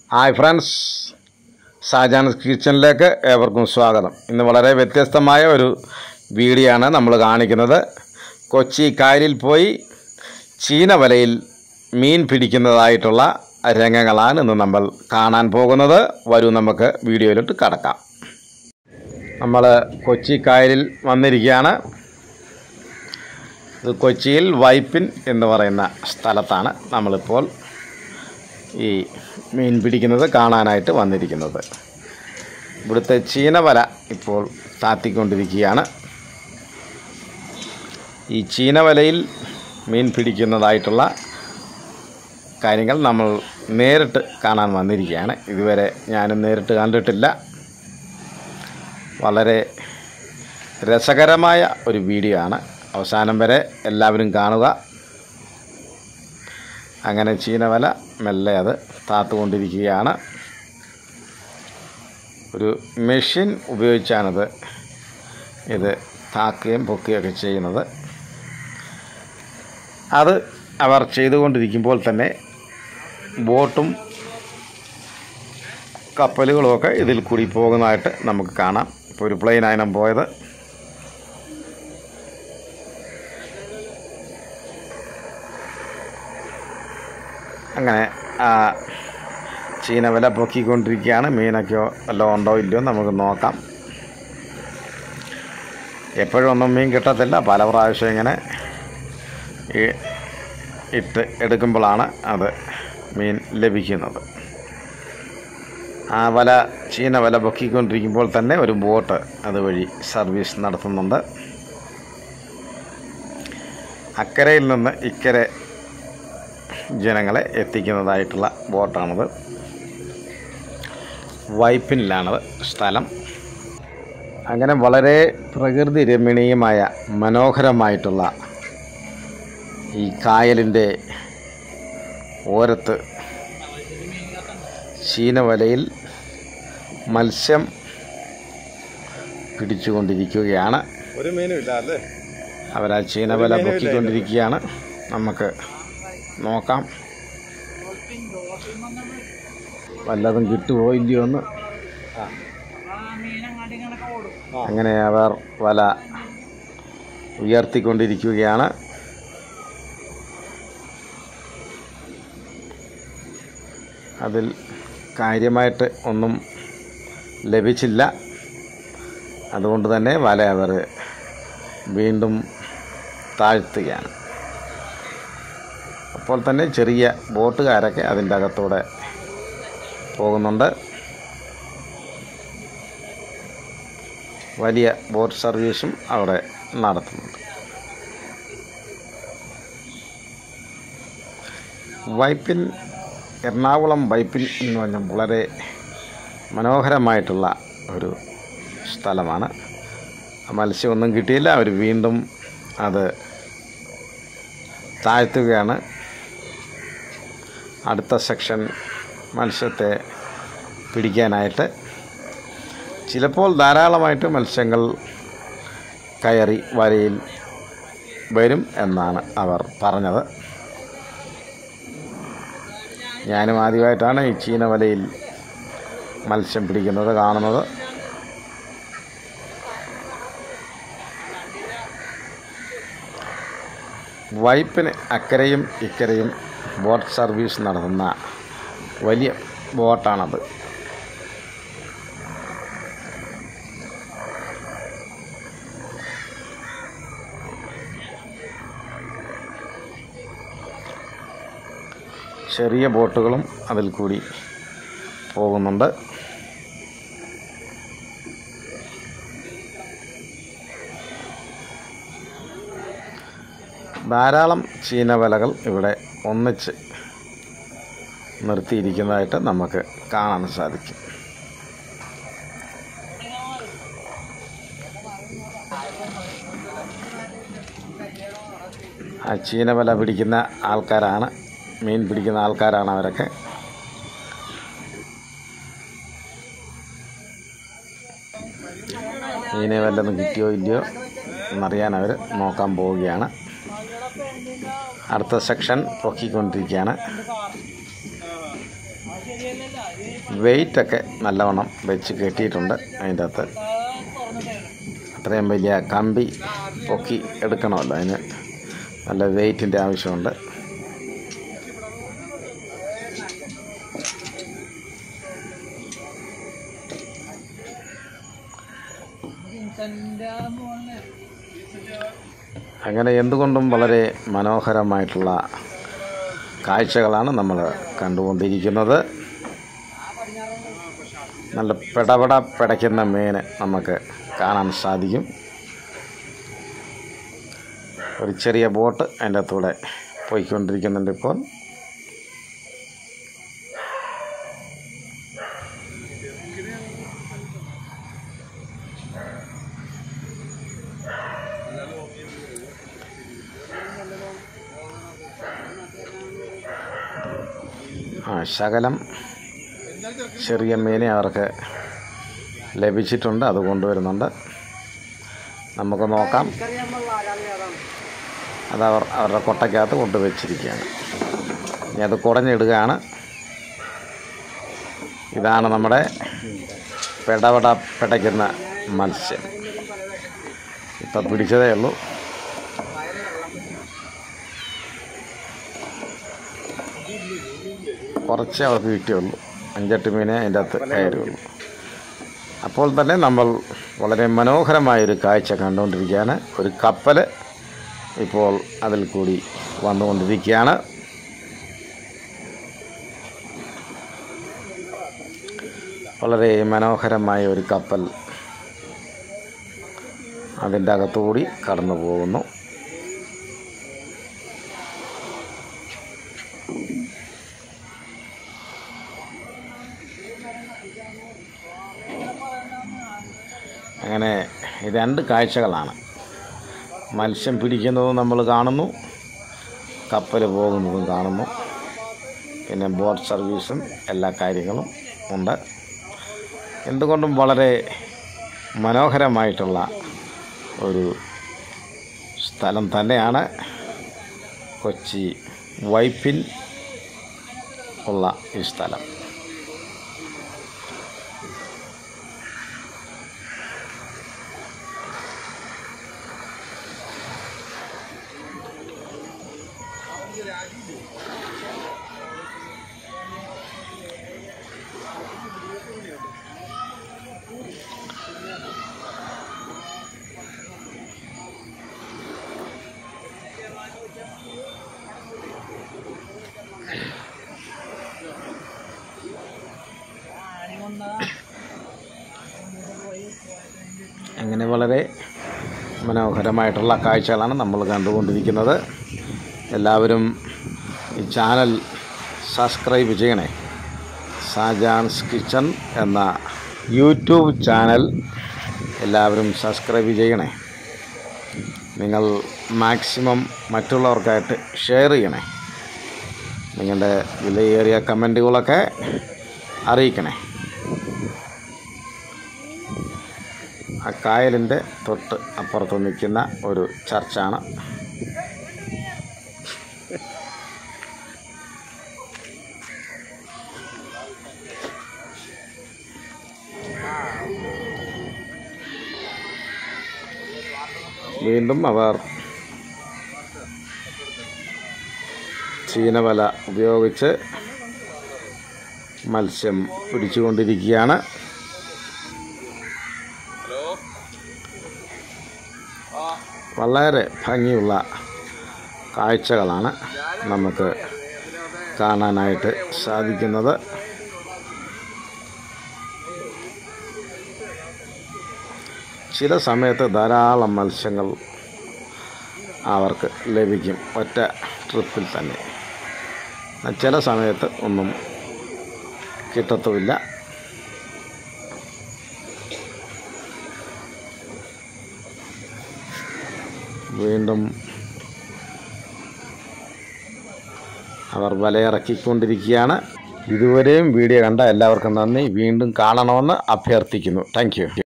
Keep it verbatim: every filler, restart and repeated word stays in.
Hi friends, ഷാജാൻസ് കിച്ചണിലേക്ക് ഏവർക്കും സ്വാഗതം. ഇന്ന് വളരെ വ്യത്യസ്തമായ ഒരു വീഡിയോ ആണ് നമ്മൾ കാണിക്കുന്നത്. കൊച്ചി കായലിൽ പോയി ചീന വലയിൽ മീൻ പിടിക്കുന്നതായിട്ടുള്ള രംഗങ്ങളാണ് ഇന്ന് നമ്മൾ കാണാൻ പോകുന്നത്. വരൂ നമുക്ക് വീഡിയോയിലോട്ട് കടക്കാം. നമ്മൾ കൊച്ചി കായലിൽ വന്നിരിക്കുകയാണ്. ഇത് കൊച്ചിയിൽ വൈപ്പിൻ എന്ന് പറയുന്ന സ്ഥലത്താണ് നമ്മളിപ്പോൾ ഈ മീൻ പിടിക്കുന്നത് കാണാനായിട്ട് വന്നിരിക്കുന്നത്. ഇവിടുത്തെ ചീനവല ഇപ്പോൾ താത്തിക്കൊണ്ടിരിക്കുകയാണ്. ഈ ചീനവലയിൽ മീൻ പിടിക്കുന്നതായിട്ടുള്ള കാര്യങ്ങൾ നമ്മൾ നേരിട്ട് കാണാൻ വന്നിരിക്കുകയാണ്. ഇതുവരെ ഞാനും നേരിട്ട് കണ്ടിട്ടില്ല. വളരെ രസകരമായ ഒരു വീഡിയോ ആണ്. അവസാനം വരെ എല്ലാവരും കാണുക. അങ്ങനെ ചീനവല മെല്ലെ അത് താത്തുകൊണ്ടിരിക്കുകയാണ്. ഒരു മെഷീൻ ഉപയോഗിച്ചാണിത് ഇത് താക്കുകയും പൊക്കുകയൊക്കെ ചെയ്യുന്നത്. അത് അവർ ചെയ്തുകൊണ്ടിരിക്കുമ്പോൾ തന്നെ ബോട്ടും കപ്പലുകളുമൊക്കെ ഇതിൽ കൂടി പോകുന്നതായിട്ട് നമുക്ക് കാണാം. ഇപ്പോൾ ഒരു പ്ലെയിനാണ് പോയത്. അങ്ങനെ ആ ചീനവല പൊക്കിക്കൊണ്ടിരിക്കുകയാണ്. മീനൊക്കെയോ വല്ലതും ഉണ്ടോ ഇല്ലയോ നമുക്ക് നോക്കാം. എപ്പോഴും ഒന്നും മീൻ കിട്ടത്തില്ല. പല പ്രാവശ്യം ഇങ്ങനെ ഇട്ട് എടുക്കുമ്പോഴാണ് അത് മീൻ ലഭിക്കുന്നത്. ആ വല ചീനവല പൊക്കിക്കൊണ്ടിരിക്കുമ്പോൾ തന്നെ ഒരു ബോട്ട് അതുവഴി സർവീസ് നടത്തുന്നുണ്ട്. അക്കരയിൽ നിന്ന് ഇക്കരെ ജനങ്ങളെ എത്തിക്കുന്നതായിട്ടുള്ള ബോട്ടാണത്. വൈപ്പിനിലാണത് സ്ഥലം. അങ്ങനെ വളരെ പ്രകൃതി രമണീയമായ മനോഹരമായിട്ടുള്ള ഈ കായലിൻ്റെ ഓരത്ത് ചീനവലയിൽ മത്സ്യം പിടിച്ചുകൊണ്ടിരിക്കുകയാണ്. ഒരു മീനും ഇല്ല അല്ലേ? അവരാ ചീനവല പൊക്കിക്കൊണ്ടിരിക്കുകയാണ്. നമുക്ക് നോക്കാം വല്ലതും കിട്ടുമോ ഇല്ലയോ എന്ന്. അങ്ങനെ അവർ വല ഉയർത്തിക്കൊണ്ടിരിക്കുകയാണ്. അതിൽ കാര്യമായിട്ട് ഒന്നും ലഭിച്ചില്ല. അതുകൊണ്ട് തന്നെ വല അവർ വീണ്ടും താഴ്ത്തുകയാണ്. അപ്പോൾ തന്നെ ചെറിയ ബോട്ടുകാരൊക്കെ അതിൻ്റെ അകത്തൂടെ പോകുന്നുണ്ട്. വലിയ ബോട്ട് സർവീസും അവിടെ നടത്തുന്നുണ്ട്. വൈപ്പിൻ, എറണാകുളം വൈപ്പിൻ എന്ന് പറഞ്ഞാൽ വളരെ മനോഹരമായിട്ടുള്ള ഒരു സ്ഥലമാണ്. മത്സ്യമൊന്നും കിട്ടിയില്ല. അവർ വീണ്ടും അത് താഴ്ത്തുകയാണ്. അടുത്ത സെക്ഷൻ മത്സ്യത്തെ പിടിക്കാനായിട്ട്. ചിലപ്പോൾ ധാരാളമായിട്ട് മത്സ്യങ്ങൾ കയറി വലയിൽ വരും എന്നാണ് അവർ പറഞ്ഞത്. ഞാനും ആദ്യമായിട്ടാണ് ഈ ചീനവലയിൽ മത്സ്യം പിടിക്കുന്നത് കാണുന്നത്. വൈപ്പിന് അക്കരയും ഇക്കരയും ബോട്ട് സർവീസ് നടത്തുന്ന വലിയ ബോട്ടാണത്. ചെറിയ ബോട്ടുകളും അതിൽ കൂടി പോകുന്നുണ്ട്. ധാരാളം ചീനവലകൾ ഇവിടെ ഒന്നിച്ച് നിർത്തിയിരിക്കുന്നതായിട്ട് നമുക്ക് കാണാൻ സാധിക്കും. ആ ചീനവല പിടിക്കുന്ന ആൾക്കാരാണ്, മീൻ പിടിക്കുന്ന ആൾക്കാരാണ് അവരൊക്കെ. മീനെ വല്ലതും കിട്ടിയോ ഇല്ലയോ എന്നറിയാൻ അവർ നോക്കാൻ പോവുകയാണ്. അടുത്ത സെക്ഷൻ പൊക്കിക്കൊണ്ടിരിക്കുകയാണ്. വെയിറ്റൊക്കെ നല്ലവണ്ണം വെച്ച് കെട്ടിയിട്ടുണ്ട്. അതിൻ്റെ അകത്ത് അത്രയും വലിയ കമ്പി പൊക്കി എടുക്കണമല്ലോ, അതിന് നല്ല വെയിറ്റിൻ്റെ ആവശ്യമുണ്ട്. അങ്ങനെ എന്തുകൊണ്ടും വളരെ മനോഹരമായിട്ടുള്ള കാഴ്ചകളാണ് നമ്മൾ കണ്ടുകൊണ്ടിരിക്കുന്നത്. നല്ല പെടപെട പിടയ്ക്കുന്ന മീൻ നമുക്ക് കാണാൻ സാധിക്കും. ഒരു ചെറിയ ബോട്ട് അതിൻ്റെ അകത്തൂടെ പോയിക്കൊണ്ടിരിക്കുന്നുണ്ട് ഇപ്പോൾ. ആ ശകലം ചെറിയ മീനെ അവർക്ക് ലഭിച്ചിട്ടുണ്ട്, അത് കൊണ്ടുവരുന്നുണ്ട്. നമുക്ക് നോക്കാം. അതവർ അവരുടെ കൊട്ടയ്ക്കകത്ത് കൊണ്ടുവച്ചിരിക്കുകയാണ്. ഇനി അത് കുടഞ്ഞിടുകയാണ്. ഇതാണ് നമ്മുടെ പെടപെട പിടയ്ക്കുന്ന മത്സ്യം. ഇപ്പം പിടിച്ചതേ ഉള്ളൂ. കുറച്ച് അവർക്ക് കിട്ടിയുള്ളൂ. അഞ്ചെട്ട് മീനെ അതിൻ്റെ അകത്ത് കയറുകയുള്ളൂ. അപ്പോൾ തന്നെ നമ്മൾ വളരെ മനോഹരമായൊരു കാഴ്ച കണ്ടുകൊണ്ടിരിക്കുകയാണ്. ഒരു കപ്പൽ ഇപ്പോൾ അതിൽ കൂടി വന്നുകൊണ്ടിരിക്കുകയാണ്. വളരെ മനോഹരമായ ഒരു കപ്പൽ അതിൻ്റെ അകത്തുകൂടി കടന്നു പോകുന്നു. അങ്ങനെ രണ്ട് കാഴ്ചകളാണ്. മത്സ്യം പിടിക്കുന്നതും നമ്മൾ കാണുന്നു, കപ്പൽ പോകുന്നതും കാണുന്നു. പിന്നെ ബോട്ട് സർവീസും എല്ലാ കാര്യങ്ങളും ഉണ്ട്. എന്തുകൊണ്ടും വളരെ മനോഹരമായിട്ടുള്ള ഒരു സ്ഥലം തന്നെയാണ് കൊച്ചി വൈപ്പിൻ ഉള്ള ഈ സ്ഥലം. അങ്ങനെ വളരെ മനോഹരമായിട്ടുള്ള കാഴ്ചകളാണ് നമ്മൾ കണ്ടുകൊണ്ടിരിക്കുന്നത്. എല്ലാവരും ഈ ചാനൽ സബ്സ്ക്രൈബ് ചെയ്യണേ. ഷാജാൻസ് കിച്ചൺ എന്ന യൂട്യൂബ് ചാനൽ എല്ലാവരും സബ്സ്ക്രൈബ് ചെയ്യണേ. നിങ്ങൾ മാക്സിമം മറ്റുള്ളവർക്കായിട്ട് ഷെയർ ചെയ്യണേ. നിങ്ങളുടെ വിലയേറിയ കമൻറ്റുകളൊക്കെ അറിയിക്കണേ. ആ കായലിൻ്റെ തൊട്ട് അപ്പുറത്ത് നിൽക്കുന്ന ഒരു ചർച്ചാണ്. വീണ്ടും അവർ ചീനവല ഉപയോഗിച്ച് മത്സ്യം പിടിച്ചുകൊണ്ടിരിക്കുകയാണ്. വളരെ ഭംഗിയുള്ള കാഴ്ചകളാണ് നമുക്ക് കാണാനായിട്ട് സാധിക്കുന്നത്. ചില സമയത്ത് ധാരാളം മത്സ്യങ്ങൾ അവർക്ക് ലഭിക്കും ഒറ്റ ട്രിപ്പിൽ തന്നെ. ചില സമയത്ത് ഒന്നും കിട്ടത്തുമില്ല. വീണ്ടും അവർ വലയിറക്കിക്കൊണ്ടിരിക്കുകയാണ്. ഇതുവരെയും വീഡിയോ കണ്ട എല്ലാവർക്കും നന്ദി. വീണ്ടും കാണണമെന്ന് അഭ്യർത്ഥിക്കുന്നു. Thank U.